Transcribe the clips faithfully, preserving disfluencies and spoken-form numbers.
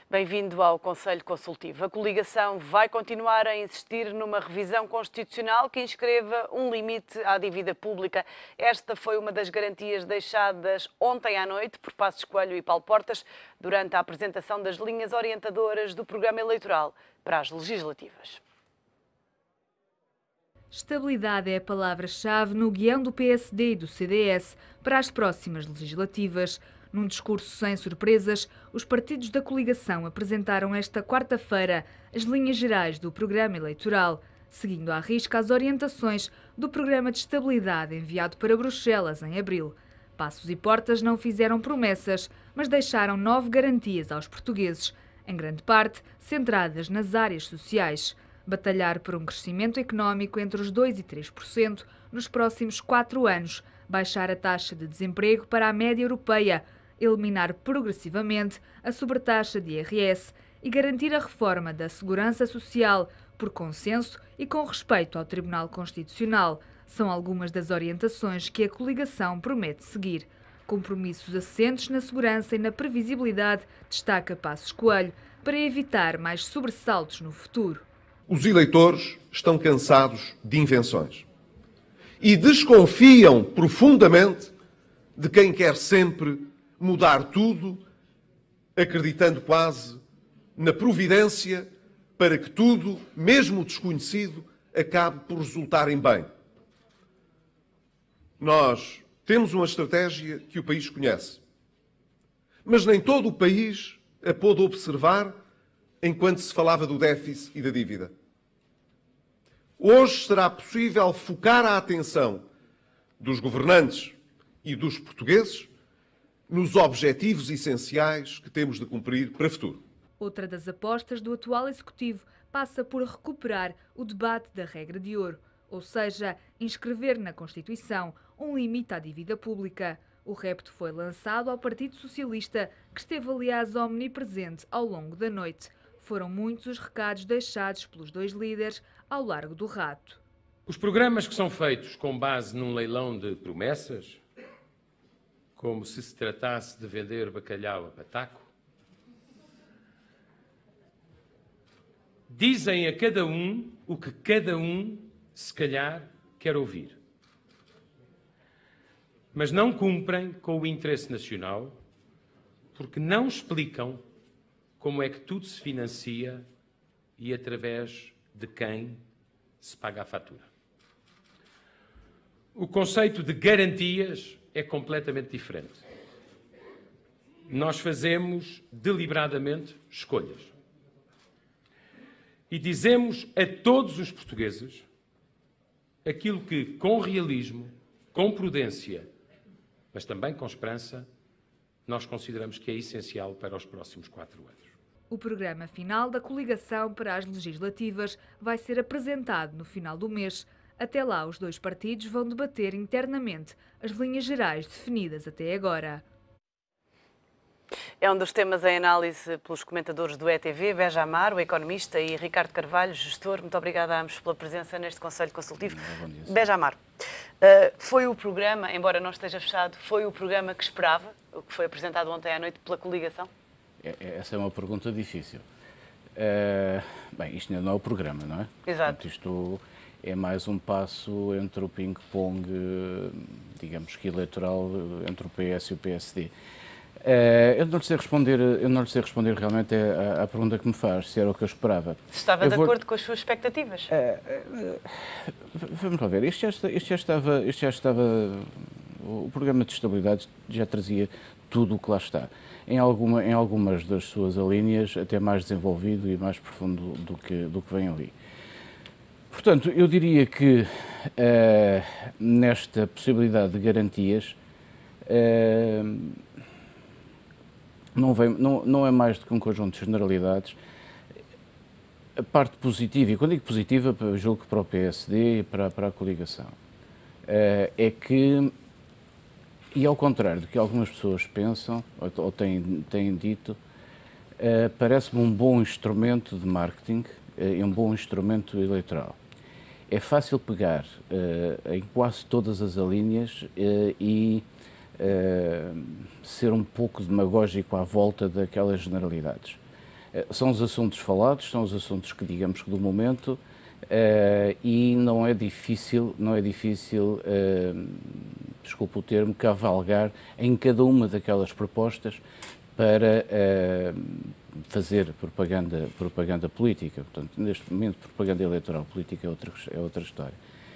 Bem-vindo ao Conselho Consultivo. A coligação vai continuar a insistir numa revisão constitucional que inscreva um limite à dívida pública. Esta foi uma das garantias deixadas ontem à noite por Passos Coelho e Paulo Portas durante a apresentação das linhas orientadoras do programa eleitoral para as legislativas. Estabilidade é a palavra-chave no guião do P S D e do C D S para as próximas legislativas. Num discurso sem surpresas, os partidos da coligação apresentaram esta quarta-feira as linhas gerais do programa eleitoral, seguindo à risca as orientações do Programa de Estabilidade enviado para Bruxelas em abril. Passos e Portas não fizeram promessas, mas deixaram nove garantias aos portugueses, em grande parte centradas nas áreas sociais. Batalhar por um crescimento económico entre os dois e três por cento nos próximos quatro anos, baixar a taxa de desemprego para a média europeia, eliminar progressivamente a sobretaxa de I R S e garantir a reforma da segurança social por consenso e com respeito ao Tribunal Constitucional. São algumas das orientações que a coligação promete seguir. Compromissos assentes na segurança e na previsibilidade, destaca Passos Coelho, para evitar mais sobressaltos no futuro. Os eleitores estão cansados de invenções e desconfiam profundamente de quem quer sempre mudar tudo, acreditando quase na providência para que tudo, mesmo o desconhecido, acabe por resultar em bem. Nós temos uma estratégia que o país conhece, mas nem todo o país a pôde observar enquanto se falava do déficit e da dívida. Hoje será possível focar a atenção dos governantes e dos portugueses nos objetivos essenciais que temos de cumprir para o futuro. Outra das apostas do atual Executivo passa por recuperar o debate da regra de ouro, ou seja, inscrever na Constituição um limite à dívida pública. O repto foi lançado ao Partido Socialista, que esteve, aliás, omnipresente ao longo da noite. Foram muitos os recados deixados pelos dois líderes ao largo do rato. Os programas que são feitos com base num leilão de promessas, como se se tratasse de vender bacalhau a pataco, dizem a cada um o que cada um, se calhar, quer ouvir. Mas não cumprem com o interesse nacional, porque não explicam como é que tudo se financia e através de quem se paga a fatura. O conceito de garantias é completamente diferente. Nós fazemos deliberadamente escolhas. E dizemos a todos os portugueses aquilo que, com realismo, com prudência, mas também com esperança, nós consideramos que é essencial para os próximos quatro anos. O programa final da coligação para as legislativas vai ser apresentado no final do mês. Até lá, os dois partidos vão debater internamente as linhas gerais definidas até agora. É um dos temas em análise pelos comentadores do E T V, Beja Amar, o economista, e Ricardo Carvalho, gestor. Muito obrigada a ambos pela presença neste Conselho Consultivo. Beja Amar, foi o programa, embora não esteja fechado, foi o programa que esperava, o que foi apresentado ontem à noite pela coligação? Essa é uma pergunta difícil. Uh, bem, isto não é o programa, não é? Exato. Portanto, isto é mais um passo entre o ping-pong, digamos que eleitoral, entre o P S e o P S D. Uh, eu não lhe sei responder, eu não lhe sei responder realmente à, à pergunta que me faz, se era o que eu esperava. Se estava eu de vou... acordo com as suas expectativas? Uh, uh, vamos lá ver, isto já, está, isto já estava, isto já estava, o programa de estabilidade já trazia tudo o que lá está. Em, alguma, em algumas das suas alíneas, até mais desenvolvido e mais profundo do que, do que vem ali. Portanto, eu diria que uh, nesta possibilidade de garantias, uh, não, vem, não, não é mais do que um conjunto de generalidades. A parte positiva, e quando digo positiva, julgo que para o P S D e para, para a coligação, uh, é que, e ao contrário do que algumas pessoas pensam, ou, ou têm, têm dito, uh, parece-me um bom instrumento de marketing uh, e um bom instrumento eleitoral. É fácil pegar uh, em quase todas as alíneas uh, e uh, ser um pouco demagógico à volta daquelas generalidades. São os assuntos falados, são os assuntos que, digamos que do momento, uh, e não é difícil, não é difícil, uh, desculpa o termo, cavalgar em cada uma daquelas propostas para uh, fazer propaganda, propaganda política. Portanto, neste momento, propaganda eleitoral política é outra, é outra história.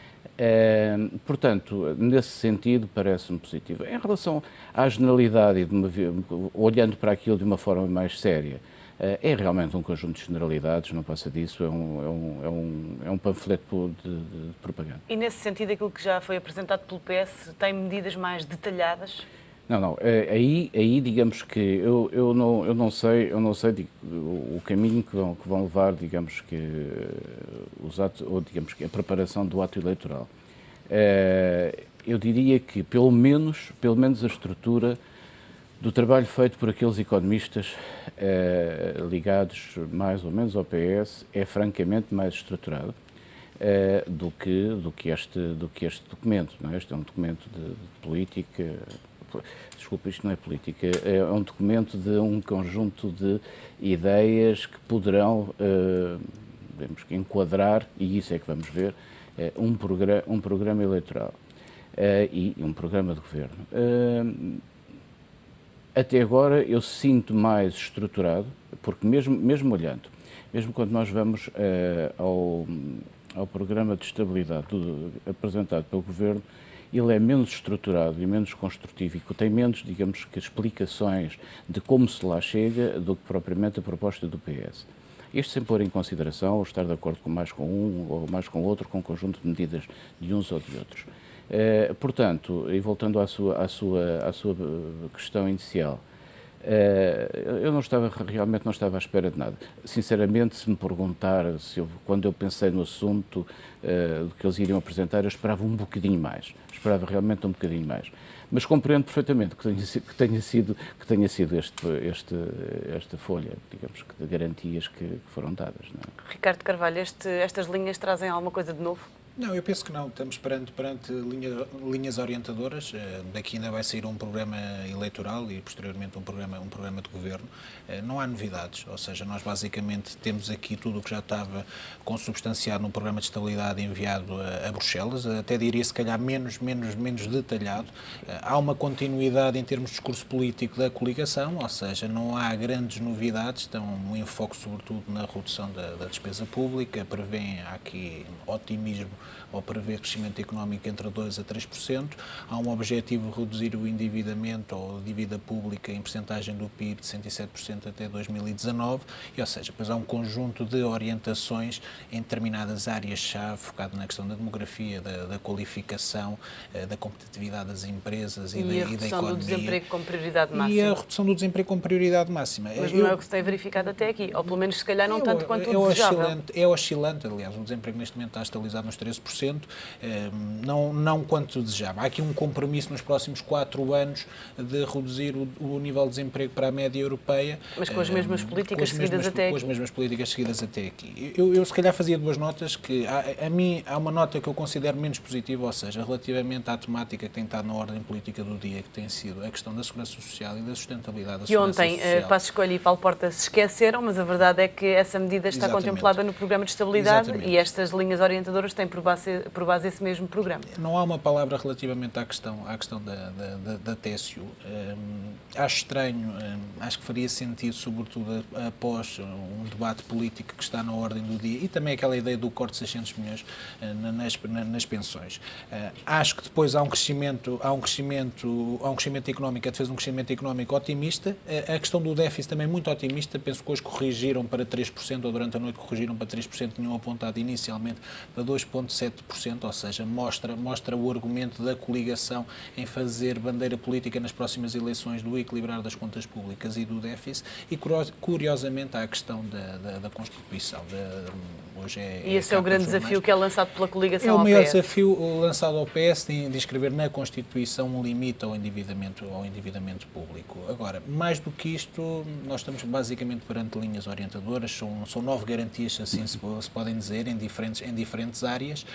Uh, portanto, nesse sentido, parece-me positivo. Em relação à generalidade, e de uma, olhando para aquilo de uma forma mais séria, uh, é realmente um conjunto de generalidades, não passa disso, é um, é um, é um, é um panfleto de, de, de propaganda. E nesse sentido, aquilo que já foi apresentado pelo P S tem medidas mais detalhadas? Não, não, aí, aí digamos que eu, eu, não, eu não sei, eu não sei digo, o caminho que vão, que vão levar, digamos que, os atos, ou digamos que a preparação do ato eleitoral. Eu diria que pelo menos, pelo menos a estrutura do trabalho feito por aqueles economistas ligados mais ou menos ao P S é francamente mais estruturado do que, do que, este, do que este documento. Não é? Este é um documento de, de política. Desculpa, isto não é política, é um documento de um conjunto de ideias que poderão, uh, temos que enquadrar, e isso é que vamos ver, uh, um, programa, um programa eleitoral uh, e um programa de governo. Uh, até agora eu sinto mais estruturado, porque mesmo, mesmo olhando, mesmo quando nós vamos uh, ao, ao programa de estabilidade do, apresentado pelo governo, ele é menos estruturado e menos construtivo e tem menos, digamos que, explicações de como se lá chega do que propriamente a proposta do P S. Isto sem pôr em consideração ou estar de acordo com mais com um ou mais com outro, com um conjunto de medidas de uns ou de outros. Eh, portanto, e voltando à sua, à sua, à sua questão inicial, Uh, eu não estava, realmente não estava à espera de nada. Sinceramente, se me perguntar, se eu, quando eu pensei no assunto uh, que eles iriam apresentar, eu esperava um bocadinho mais. Esperava realmente um bocadinho mais. Mas compreendo perfeitamente que tenha, que tenha sido, que tenha sido este, este, esta folha, digamos, de garantias que, que foram dadas. Não é? Ricardo Carvalho, este, estas linhas trazem alguma coisa de novo? Não, eu penso que não. Estamos perante, perante linha, linhas orientadoras. Daqui ainda vai sair um programa eleitoral e, posteriormente, um programa, um programa de governo. Não há novidades, ou seja, nós basicamente temos aqui tudo o que já estava consubstanciado no programa de estabilidade enviado a, a Bruxelas, até diria se calhar menos, menos, menos detalhado. Há uma continuidade em termos de discurso político da coligação, ou seja, não há grandes novidades, estão um enfoque sobretudo na redução da, da despesa pública, prevêem aqui otimismo ou prevê crescimento económico entre dois a três por cento. Há um objetivo de reduzir o endividamento ou a dívida pública em percentagem do P I B de cento e sete por cento até dois mil e dezanove, e, ou seja, depois há um conjunto de orientações em determinadas áreas-chave, focado na questão da demografia, da, da qualificação, da competitividade das empresas e, e da, a e da redução economia. do desemprego como prioridade máxima. E a redução do desemprego como prioridade máxima. Mas Eu, não é o que se tem verificado até aqui, ou pelo menos se calhar não é, tanto quanto é o desejável. Oscilante, é oscilante, aliás, o desemprego neste momento está estabilizado nos treze por cento, não, não quanto desejava. Há aqui um compromisso nos próximos quatro anos de reduzir o, o nível de desemprego para a média europeia. Mas com as mesmas políticas as mesmas, seguidas até com aqui. as mesmas políticas seguidas até aqui. Eu, eu se calhar fazia duas notas, que a, a mim há uma nota que eu considero menos positiva, ou seja, relativamente à temática que tem estado na ordem política do dia, que tem sido a questão da segurança social e da sustentabilidade da E segurança ontem, social. Passos Coelho e Paulo Porta se esqueceram, mas a verdade é que essa medida está Exatamente. contemplada no programa de estabilidade. Exatamente. E estas linhas orientadoras têm por base, por base esse mesmo programa. Não há uma palavra relativamente à questão, à questão da, da, da, da T S U. Um, acho estranho, um, acho que faria sentido, sobretudo após um debate político que está na ordem do dia, e também aquela ideia do corte de seiscentos milhões uh, nas, na, nas pensões. Uh, acho que depois há um crescimento, há um crescimento, há um crescimento económico, a defesa de um crescimento económico otimista. Uh, a questão do déficit também muito otimista. Penso que hoje corrigiram para três por cento, ou durante a noite corrigiram para três por cento, tinham apontado inicialmente para dois vírgula sete por cento, ou seja, mostra, mostra o argumento da coligação em fazer bandeira política nas próximas eleições do equilibrar das contas públicas e do déficit, e curiosamente há a questão da, da, da Constituição. Da, hoje é, e esse é, é o grande desafio que é lançado pela coligação ao P S. É o maior desafio lançado ao P S, de, de inscrever na Constituição um limite ao endividamento, ao endividamento público. Agora, mais do que isto, nós estamos basicamente perante linhas orientadoras, são, são nove garantias, assim se, se podem dizer, em diferentes, em diferentes áreas, garantias,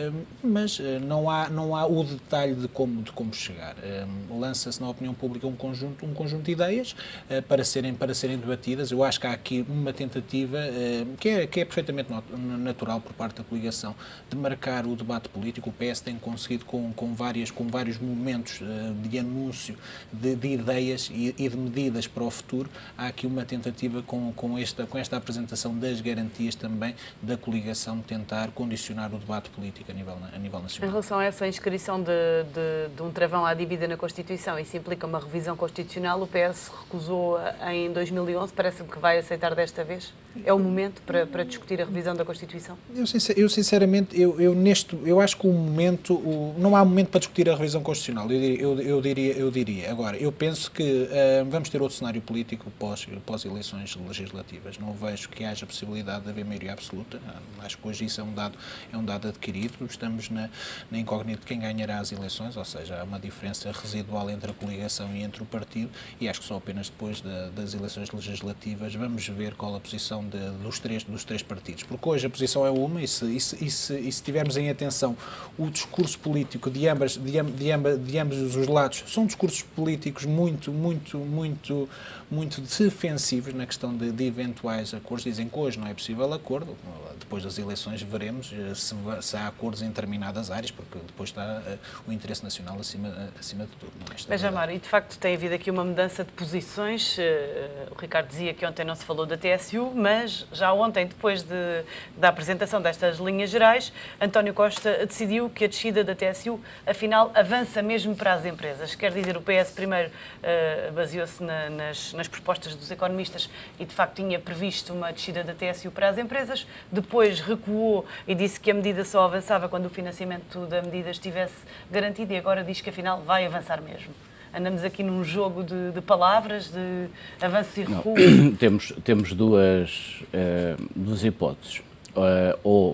mas não há, não há o detalhe de como, de como chegar. Lança-se na opinião pública um conjunto, um conjunto de ideias para serem, para serem debatidas. Eu acho que há aqui uma tentativa que é, que é perfeitamente natural por parte da coligação de marcar o debate político. O P S tem conseguido com, com, várias, com vários momentos de anúncio de, de ideias e, e de medidas para o futuro. Há aqui uma tentativa com, com, esta, com esta apresentação das garantias também da coligação de tentar condicionar o debate político a nível, a nível nacional. Em relação a essa inscrição de, de, de um travão à dívida na Constituição, isso implica uma revisão constitucional, o P S recusou em dois mil e onze, parece-me que vai aceitar desta vez? É o momento para, para discutir a revisão da Constituição? Eu, eu sinceramente, eu, eu, neste, eu acho que o momento, o, não há momento para discutir a revisão constitucional, eu diria, eu, eu diria, eu diria. Agora, eu penso que uh, vamos ter outro cenário político pós, pós eleições legislativas. Não vejo que haja possibilidade de haver maioria absoluta. Acho que hoje isso é um dado, é um dado adquirido. Estamos na, na incógnita de quem ganhará as eleições, ou seja, há uma diferença residual entre a coligação e entre o partido, e acho que só apenas depois de, das eleições legislativas vamos ver qual a posição de, dos, três, dos três partidos. Porque hoje a posição é uma, e se, e se, e se, e se tivermos em atenção o discurso político de, ambas, de, amb, de, amb, de ambos os lados, são discursos políticos muito, muito, muito, muito defensivos na questão de, de eventuais acordos. Dizem que hoje não é possível acordo, depois das eleições veremos se, se há acordos em determinadas áreas, porque depois está uh, o interesse nacional acima, acima de tudo. Mas, Amaro, e de facto tem havido aqui uma mudança de posições. Uh, o Ricardo dizia que ontem não se falou da T S U, mas já ontem, depois de, da apresentação destas linhas gerais, António Costa decidiu que a descida da T S U, afinal, avança mesmo para as empresas. Quer dizer, o P S primeiro uh, baseou-se na, nas, nas propostas dos economistas e, de facto, tinha previsto uma descida da T S U para as empresas, depois recuou e disse que a medida só avançava quando o financiamento da medida estivesse garantido e agora diz que, afinal, vai avançar mesmo. Andamos aqui num jogo de, de palavras, de avanço e recuo? Não, temos, temos duas, uh, duas hipóteses. Uh, ou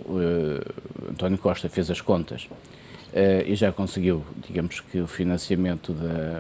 uh, António Costa fez as contas uh, e já conseguiu, digamos que, o financiamento da,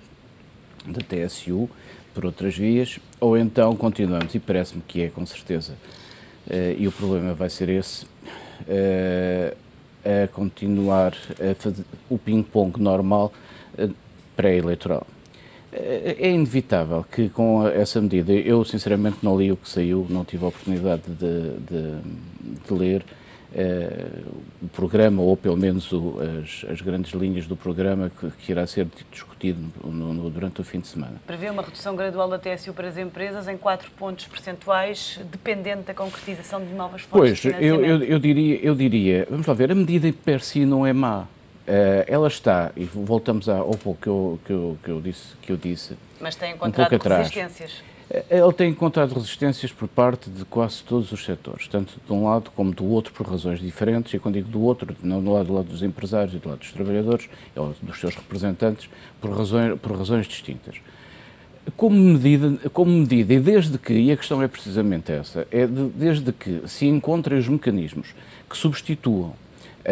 da T S U por outras vias, ou então continuamos, e parece-me que é com certeza, uh, e o problema vai ser esse, uh, a continuar a fazer o ping-pong normal uh, pré-eleitoral. É inevitável que com essa medida, eu sinceramente não li o que saiu, não tive a oportunidade de, de, de ler uh, o programa, ou pelo menos o, as, as grandes linhas do programa que, que irá ser discutido no, no, durante o fim de semana. Prevê uma redução gradual da T S U para as empresas em quatro pontos percentuais, dependente da concretização de novas fontes pois, de financiamento. Pois, eu, eu, eu, diria, eu diria, vamos lá ver, a medida per si não é má. Uh, ela está, e voltamos ao pouco que eu, que eu, que eu, disse, que eu disse. Mas tem encontrado um resistências. Ele tem encontrado resistências por parte de quase todos os setores, tanto de um lado como do outro, por razões diferentes, e quando digo do outro, não do lado, do lado dos empresários e do lado dos trabalhadores, ou dos seus representantes, por razões, por razões distintas. Como medida, como medida, e desde que, e a questão é precisamente essa, é de, desde que se encontrem os mecanismos que substituam Uh,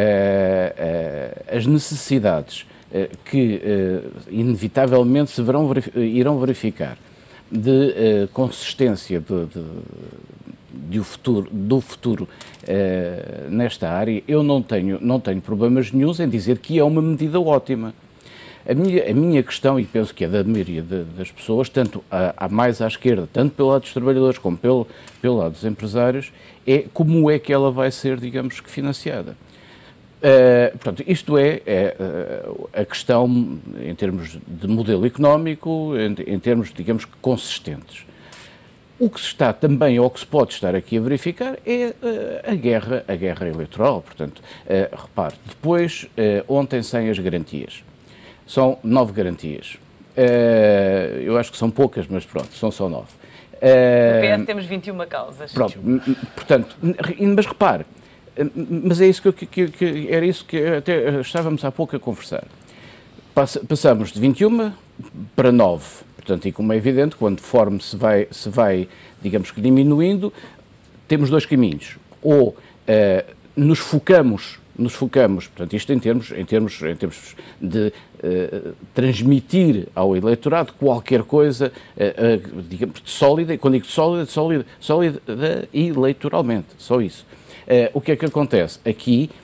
uh, as necessidades uh, que uh, inevitavelmente se verão verif- irão verificar de uh, consistência de, de, de o futuro, do futuro uh, nesta área, eu não tenho, não tenho problemas nenhuns em dizer que é uma medida ótima. A minha, a minha questão, e penso que é da maioria de, das pessoas, tanto a, a mais à esquerda, tanto pelo lado dos trabalhadores como pelo, pelo lado dos empresários, é como é que ela vai ser, digamos que, financiada. Uh, portanto, isto é, é uh, a questão em termos de modelo económico, em, em termos, digamos, consistentes. O que se está também, ou que se pode estar aqui a verificar, é uh, a guerra, a guerra eleitoral. Portanto, uh, repare, depois, uh, ontem sem as garantias, são nove garantias. Uh, eu acho que são poucas, mas pronto, são só nove. Uh, no P S temos vinte e uma causas. Pronto, portanto, mas repare, mas é isso que, que, que era isso que até estávamos há pouco a conversar. Passamos de vinte e uma para nove. Portanto, e como é evidente, quando forma se vai, se vai, digamos que diminuindo, temos dois caminhos. Ou uh, nos focamos, nos focamos, portanto, isto em termos, em termos, em termos de uh, transmitir ao eleitorado qualquer coisa, uh, uh, digamos, sólida, e quando digo sólida, sólida, sólida eleitoralmente, só isso. Uh, o que é que acontece? Aqui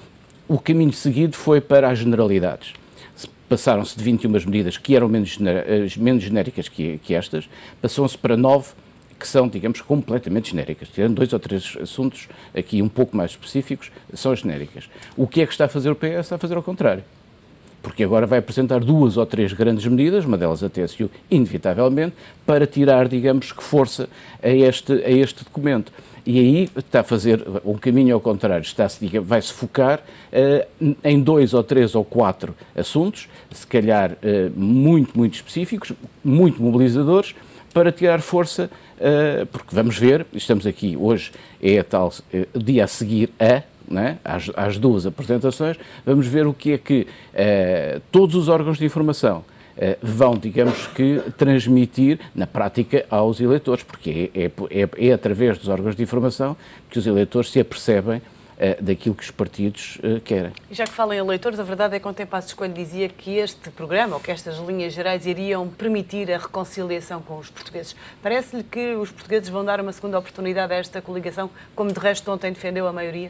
o caminho seguido foi para as generalidades. Passaram-se de vinte e uma medidas que eram menos, menos genéricas que, que estas, passou-se para nove que são, digamos, completamente genéricas. Tirando dois ou três assuntos aqui um pouco mais específicos, são genéricas. O que é que está a fazer o P S? Está a fazer ao contrário. Porque agora vai apresentar duas ou três grandes medidas, uma delas a T S U, inevitavelmente, para tirar, digamos, que força a este, a este documento. E aí está a fazer um caminho ao contrário, está-se, vai-se focar uh, em dois ou três ou quatro assuntos, se calhar uh, muito, muito específicos, muito mobilizadores, para tirar força, uh, porque vamos ver, estamos aqui hoje, é a tal uh, dia a seguir a, né, às, às duas apresentações, vamos ver o que é que uh, todos os órgãos de informação Uh, vão, digamos que, transmitir na prática aos eleitores, porque é, é, é, é através dos órgãos de informação que os eleitores se apercebem uh, daquilo que os partidos uh, querem. E já que falam em eleitores, a verdade é que ontem Passos Coelho dizia que este programa, ou que estas linhas gerais, iriam permitir a reconciliação com os portugueses. Parece-lhe que os portugueses vão dar uma segunda oportunidade a esta coligação, como de resto ontem defendeu a maioria?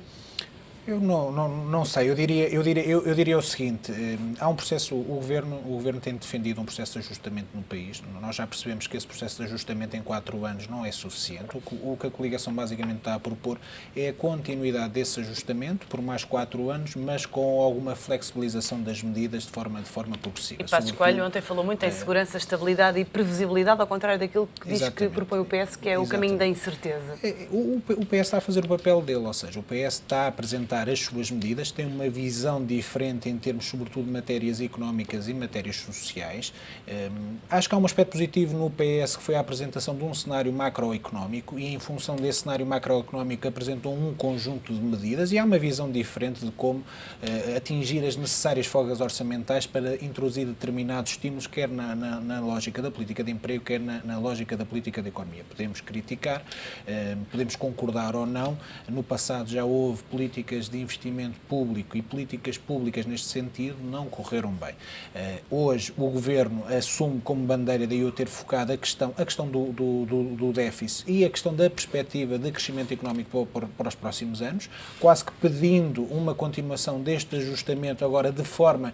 Eu não, não, não sei, eu diria, eu, diria, eu, eu diria o seguinte, eh, há um processo, o governo, o governo tem defendido um processo de ajustamento no país, nós já percebemos que esse processo de ajustamento em quatro anos não é suficiente, o que, o que a coligação basicamente está a propor é a continuidade desse ajustamento por mais quatro anos, mas com alguma flexibilização das medidas de forma, de forma progressiva. E Passos Coelho ontem falou muito em segurança, estabilidade e previsibilidade, ao contrário daquilo que diz que propõe o P S, que é o caminho da incerteza. O, o P S está a fazer o papel dele, ou seja, o P S está a apresentar as suas medidas, tem uma visão diferente em termos, sobretudo, de matérias económicas e matérias sociais. Um, acho que há um aspecto positivo no P S, que foi a apresentação de um cenário macroeconómico e, em função desse cenário macroeconómico, apresentou um conjunto de medidas e há uma visão diferente de como uh, atingir as necessárias folgas orçamentais para introduzir determinados estímulos, quer na, na, na lógica da política de emprego, quer na, na lógica da política de economia. Podemos criticar, uh, podemos concordar ou não. No passado já houve políticas de investimento público e políticas públicas neste sentido não correram bem. Uh, hoje o Governo assume como bandeira, daí eu ter focado a questão, a questão do, do, do, do déficit e a questão da perspectiva de crescimento económico para, para os próximos anos, quase que pedindo uma continuação deste ajustamento agora de forma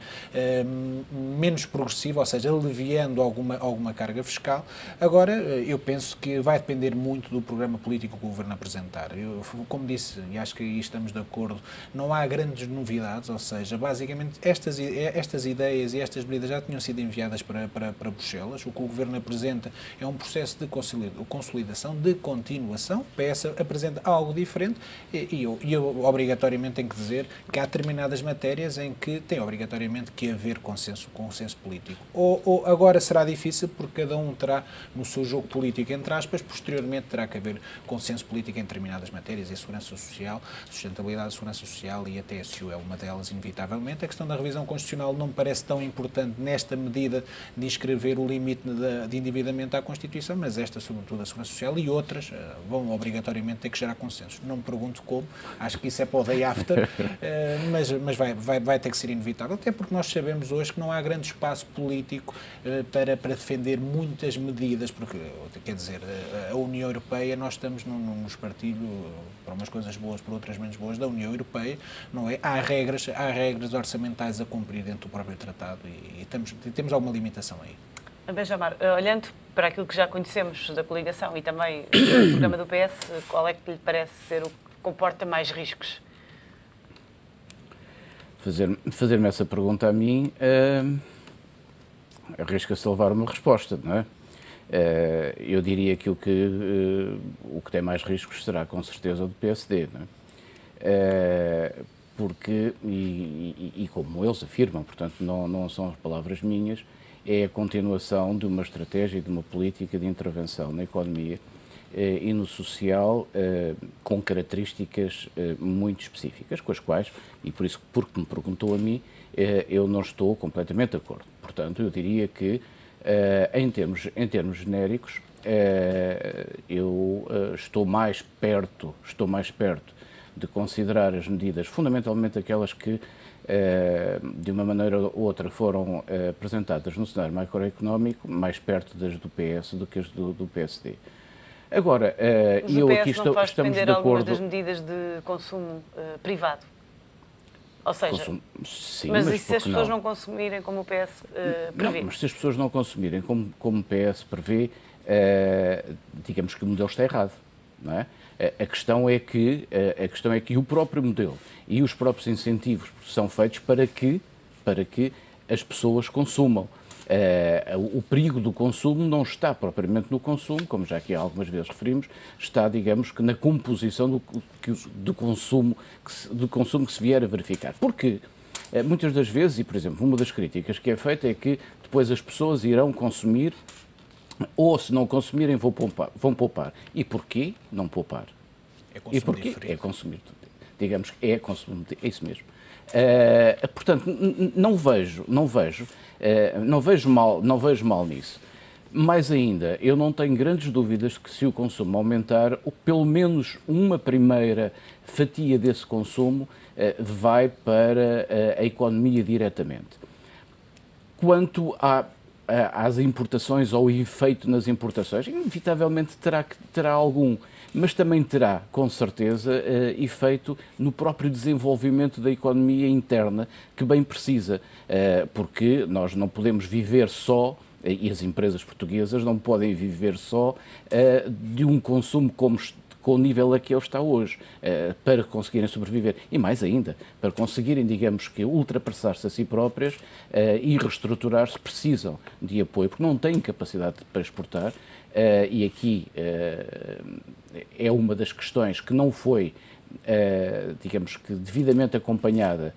uh, menos progressiva, ou seja, aliviando alguma, alguma carga fiscal. Agora, uh, eu penso que vai depender muito do programa político que o Governo apresentar. Eu, como disse, e acho que aí estamos de acordo, não há grandes novidades, ou seja, basicamente estas, estas ideias e estas medidas já tinham sido enviadas para, para, para Bruxelas. O que o Governo apresenta é um processo de consolidação, de continuação. O P S apresenta algo diferente e, e, eu, e eu obrigatoriamente tenho que dizer que há determinadas matérias em que tem obrigatoriamente que haver consenso, consenso político. Ou, ou agora será difícil porque cada um terá no seu jogo político, entre aspas, posteriormente terá que haver consenso político em determinadas matérias, e a segurança social, sustentabilidade da segurança social e a T S U é uma delas, inevitavelmente. A questão da revisão constitucional não me parece tão importante nesta medida de inscrever o limite de, de endividamento à Constituição, mas esta, sobretudo, a segurança social e outras, vão obrigatoriamente ter que gerar consenso. Não me pergunto como, acho que isso é para o day after, mas, mas vai, vai, vai ter que ser inevitável, até porque nós sabemos hoje que não há grande espaço político para, para defender muitas medidas, porque, quer dizer, a União Europeia, nós estamos num, num espartilho para umas coisas boas, para outras menos boas, da União Europeia, não é? Há regras, há regras orçamentais a cumprir dentro do próprio tratado e, e temos, temos alguma limitação aí. Benjamar, olhando para aquilo que já conhecemos da coligação e também do programa do P S, qual é que lhe parece ser o que comporta mais riscos? Fazer, fazer-me essa pergunta a mim uh, arrisca-se a levar uma resposta, não é? Uh, eu diria que o que, uh, o que tem mais riscos será com certeza o do P S D, não é? Uh, porque, e, e, e como eles afirmam, portanto não, não são as palavras minhas, é a continuação de uma estratégia e de uma política de intervenção na economia eh, e no social eh, com características eh, muito específicas, com as quais, e por isso, porque me perguntou a mim, eh, eu não estou completamente de acordo. Portanto, eu diria que, eh, em, termos, em termos genéricos, eh, eu eh, estou mais perto, estou mais perto de considerar as medidas, fundamentalmente aquelas que de uma maneira ou outra foram apresentadas no cenário macroeconómico, mais perto das do P S do que as do, do P S D. Agora, Mas eu o P S aqui não estou, faz estamos depender de acordo... algumas das medidas de consumo uh, privado? Ou seja, Consumo, sim, mas, mas e se as pessoas não? não consumirem como o P S uh, prevê? Não, mas se as pessoas não consumirem como, como o P S prevê, uh, digamos que o modelo está errado, não é? A, a, questão é que, a, a questão é que o próprio modelo e os próprios incentivos são feitos para que, para que as pessoas consumam. Uh, o perigo do consumo não está propriamente no consumo, como já aqui algumas vezes referimos, está, digamos, que na composição do, do, consumo, que se, do consumo que se vier a verificar. Porque uh, muitas das vezes, e por exemplo, uma das críticas que é feita é que depois as pessoas irão consumir, ou se não consumirem vão poupar. Vão poupar. E porquê não poupar? É e porquê? Diferente. É consumir. Digamos que é consumir, é isso mesmo. Uh, portanto, não vejo, não vejo, uh, não vejo mal, não vejo mal nisso. Mais ainda, eu não tenho grandes dúvidas que se o consumo aumentar, ou pelo menos uma primeira fatia desse consumo uh, vai para uh, a economia diretamente. Quanto a às importações ou o efeito nas importações, inevitavelmente terá, terá algum, mas também terá, com certeza, uh, efeito no próprio desenvolvimento da economia interna, que bem precisa, uh, porque nós não podemos viver só, e as empresas portuguesas não podem viver só uh, de um consumo como com o nível a que ele está hoje, uh, para conseguirem sobreviver. E mais ainda, para conseguirem, digamos que, ultrapassar-se a si próprias uh, e reestruturar-se, precisam de apoio, porque não têm capacidade para exportar, uh, e aqui uh, é uma das questões que não foi, uh, digamos que, devidamente acompanhada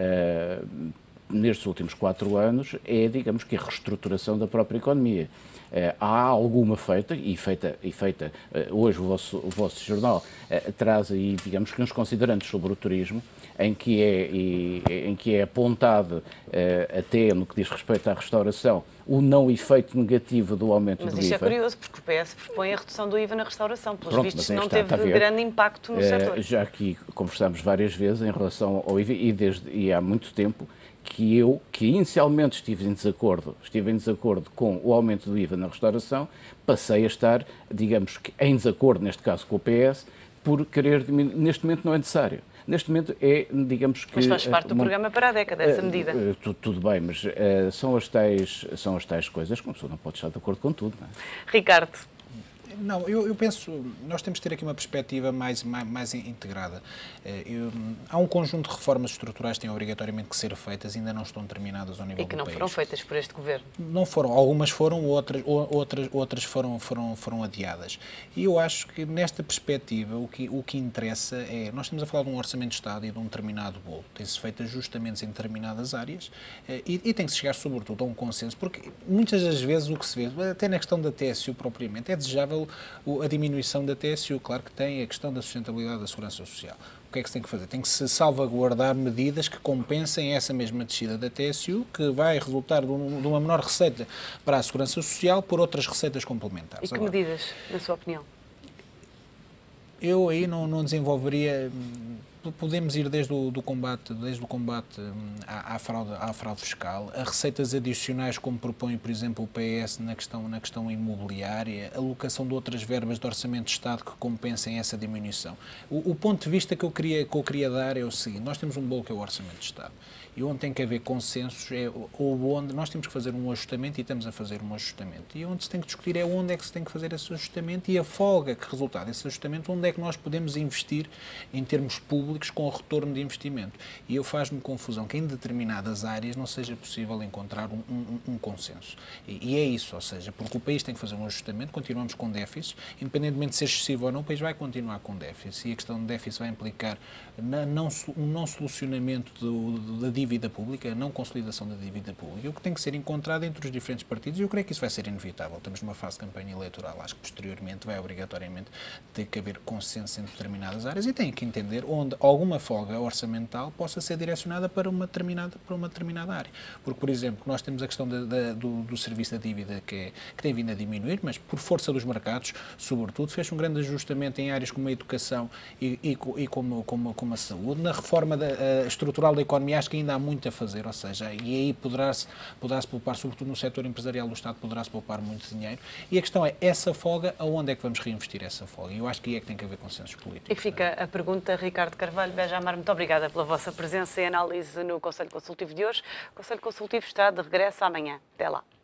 uh, nestes últimos quatro anos, é, digamos que, a reestruturação da própria economia. Uh, há alguma feita, e feita, e feita uh, hoje o vosso, o vosso jornal uh, traz aí, digamos que, uns considerantes sobre o turismo, em que é, e, em que é apontado, uh, até no que diz respeito à restauração, o não efeito negativo do aumento mas do I V A. Mas isto é curioso, porque o P S propõe a redução do I V A na restauração. Pelos Pronto, vistos, mas não está, teve está grande impacto no uh, setor. Já aqui conversámos várias vezes em relação ao I V A, e, desde, e há muito tempo, que eu, que inicialmente estive em desacordo, estive em desacordo com o aumento do I V A na restauração, passei a estar, digamos que em desacordo, neste caso com o P S, por querer diminuir. Neste momento não é necessário. Neste momento é, digamos que... Mas faz parte do uma, programa para a década, essa uh, medida. Uh, tudo, tudo bem, mas uh, são, as tais, são as tais coisas que uma pessoa não pode estar de acordo com tudo. Não é? Ricardo. Não, eu, eu penso, nós temos que ter aqui uma perspectiva mais, mais, mais integrada. Eu, há um conjunto de reformas estruturais que têm obrigatoriamente que ser feitas, ainda não estão terminadas ao nível do país. E que não foram feitas por este governo. Não foram, algumas foram, outras, outras, outras foram, foram, foram adiadas. E eu acho que nesta perspectiva o que, o que interessa é, nós estamos a falar de um orçamento de Estado e de um determinado bolo. Tem-se feito ajustamentos em determinadas áreas e, e tem que se chegar sobretudo a um consenso, porque muitas das vezes o que se vê, até na questão da T S U propriamente, é desejável a diminuição da T S U, claro que tem a questão da sustentabilidade da segurança social. O que é que se tem que fazer? Tem que se salvaguardar medidas que compensem essa mesma descida da T S U, que vai resultar de, um, de uma menor receita para a segurança social por outras receitas complementares. E que Agora, medidas, na sua opinião? Eu aí não, não desenvolveria... Podemos ir desde o do combate, desde o combate à, à, fraude, à fraude fiscal, a receitas adicionais, como propõe, por exemplo, o P S na questão, na questão imobiliária, a alocação de outras verbas de Orçamento de Estado que compensem essa diminuição. O, o ponto de vista que eu, queria, que eu queria dar é o seguinte: nós temos um bolo que é o Orçamento de Estado. E onde tem que haver consensos é ou onde nós temos que fazer um ajustamento, e estamos a fazer um ajustamento. E onde se tem que discutir é onde é que se tem que fazer esse ajustamento e a folga que resulta desse ajustamento, onde é que nós podemos investir em termos públicos com retorno de investimento. E eu faz-me confusão que em determinadas áreas não seja possível encontrar um, um, um consenso. E, e é isso, ou seja, porque o país tem que fazer um ajustamento, continuamos com déficits, independentemente de ser excessivo ou não, o país vai continuar com déficits, e a questão de déficit vai implicar na, não, um não solucionamento do, da dívida pública, a não consolidação da dívida pública, o que tem que ser encontrado entre os diferentes partidos, e eu creio que isso vai ser inevitável. Estamos numa fase de campanha eleitoral, acho que posteriormente vai obrigatoriamente ter que haver consenso em determinadas áreas, e tem que entender onde alguma folga orçamental possa ser direcionada para uma determinada, para uma determinada área. Porque, por exemplo, nós temos a questão de, de, do, do serviço da dívida que, é, que tem vindo a diminuir, mas por força dos mercados, sobretudo, fez um grande ajustamento em áreas como a educação e, e, e como, como, como a saúde. Na reforma da, a estrutural da economia, acho que ainda ainda há muito a fazer, ou seja, e aí poderá-se poderá-se poupar, sobretudo no setor empresarial do Estado, poderá-se poupar muito dinheiro. E a questão é, essa folga, aonde é que vamos reinvestir essa folga? E eu acho que aí é que tem que haver consensos políticos. E fica a pergunta, Ricardo Carvalho, Benjamar, muito obrigada pela vossa presença e análise no Conselho Consultivo de hoje. O Conselho Consultivo está de regresso amanhã. Até lá.